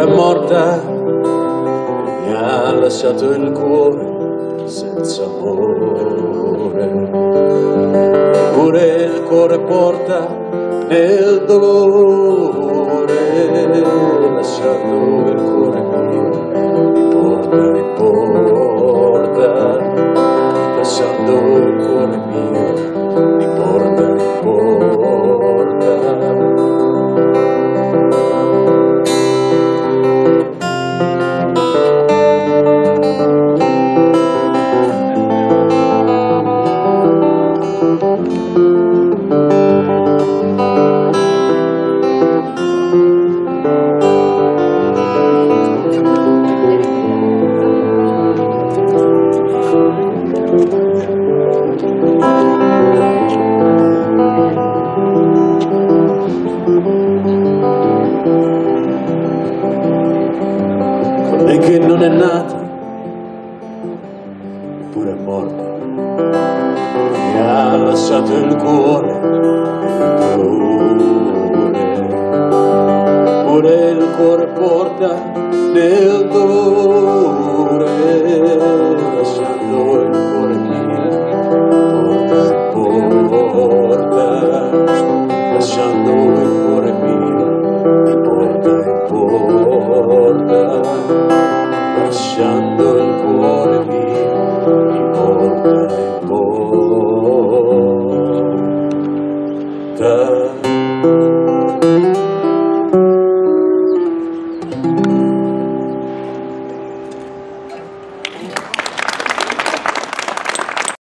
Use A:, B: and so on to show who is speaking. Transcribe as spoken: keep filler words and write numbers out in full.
A: è morta, mi ha lasciato il cuore senza amore. Pure il cuore porta nel dolore, lasciando il cuore mio, mi porta, mi porta, lasciando il cuore mio, mi porta, mi porta. E che non è nata, eppure è morta, mi ha lasciato il cuore in dolore. Pure il cuore porta nel